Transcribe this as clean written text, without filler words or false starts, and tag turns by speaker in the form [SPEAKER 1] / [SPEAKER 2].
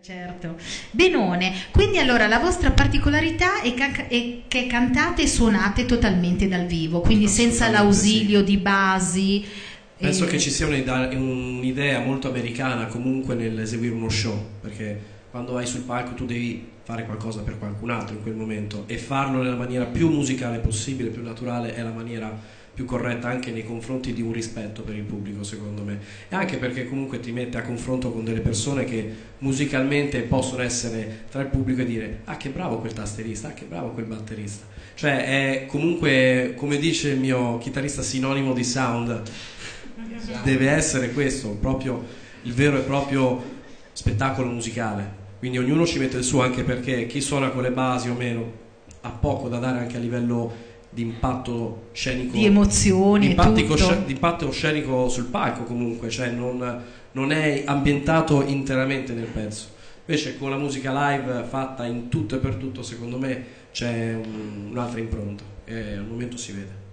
[SPEAKER 1] Certo, benone. Quindi allora la vostra particolarità è che cantate e suonate totalmente dal vivo, quindi senza l'ausilio
[SPEAKER 2] sì.
[SPEAKER 1] di basi.
[SPEAKER 2] Penso che ci sia un'idea molto americana comunque nell'eseguire uno show, perché quando vai sul palco tu devi fare qualcosa per qualcun altro in quel momento, e farlo nella maniera più musicale possibile, più naturale, è la maniera più corretta anche nei confronti di un rispetto per il pubblico, secondo me, e anche perché comunque ti mette a confronto con delle persone che musicalmente possono essere tra il pubblico e dire: ah, che bravo quel tasterista, ah, che bravo quel batterista. Cioè è comunque, come dice il mio chitarrista, sinonimo di sound. Deve essere questo proprio il vero e proprio spettacolo musicale, quindi ognuno ci mette il suo, anche perché chi suona con le basi o meno ha poco da dare anche a livello di impatto scenico,
[SPEAKER 1] di emozioni,
[SPEAKER 2] di impatto scenico sul palco, comunque, cioè non è ambientato interamente nel pezzo. Invece con la musica live fatta in tutto e per tutto, secondo me c'è un'altra impronta e al momento si vede.